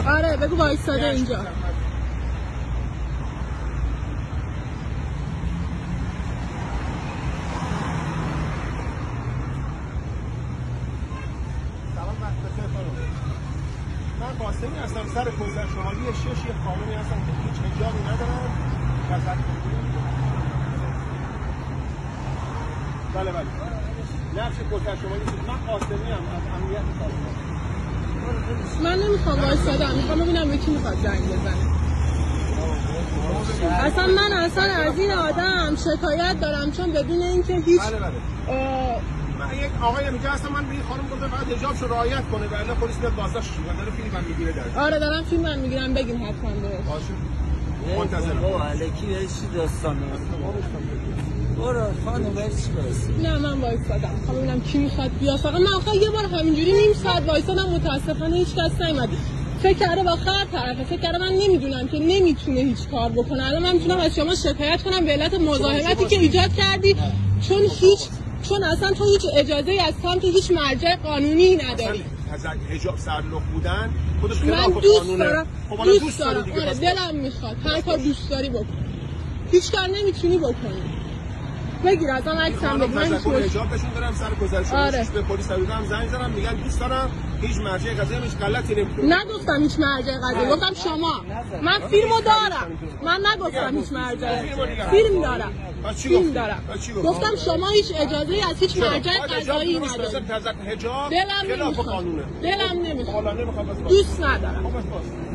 آره بگو وایساده اینجا. من قاسمی هستم، سر گذر شمالی 6 یه خانمی هستم که هیچ حجابی ندارم. بله بله. نقش گذر شمالی من قاسمی ام از امنیت کارم. من نمیخوام وایسادم، میخوام ببینم به کی میخواد زنگ بزنه. اصلا من از این آدم شکایت دارم چون بدون اینکه هیچ من یک آقای میگه اصلا من به این خانم گفتم فقط حجابشو رعایت کنه ولی پلیس میاد بازداشتش میکنه. داره فیلم میگیره در. آره دارم فیلم میگیرم، بگین حتما درست. باشه. منتظرم. بابا الکی برای چی داستانه؟ برو خانم برای چی وایسی؟ نه من وایسادم. میخوام ببینم کی میخواد بیاد. فقط من آخه یه بار همینجوری نیم ساعت وایسادم، متاسفانه هیچ کس نیومد. فکر کرده با خر طرفه، فکر کرده من نمیدونم که نمیتونه هیچ کار بکنه. الان من میتونم از شما شکایت کنم به علت مزاحمتی که ایجاد کردی، چون اصلا تو هیچ اجازه‌ای از سمت هیچ مرجع قانونی نداری. از حجاب سرلخ بودن خودش من دوست دارم. دوست دارم. دلم میخواد هر کار دوست داری بکن. هیچ کار نمیتونی بکنی. بگیر ازم عکسم بگیر. من حجابشون دارم سر گذشته به پلیس دادم زنگ زدم میگن دوست دارم هیچ مرجع قضایی هیچ غلطی نمیکنه. نگفتم هیچ مرجع قضایی، گفتم شما. من فیلمو دارم. من نگفتم هیچ مرجع. فیلم دارم. فیلم دارم. گفتم شما هیچ اجازه‌ای از هیچ مرجع قضایی ندارید. حجاب دلم نمیخواد. دوست ندارم.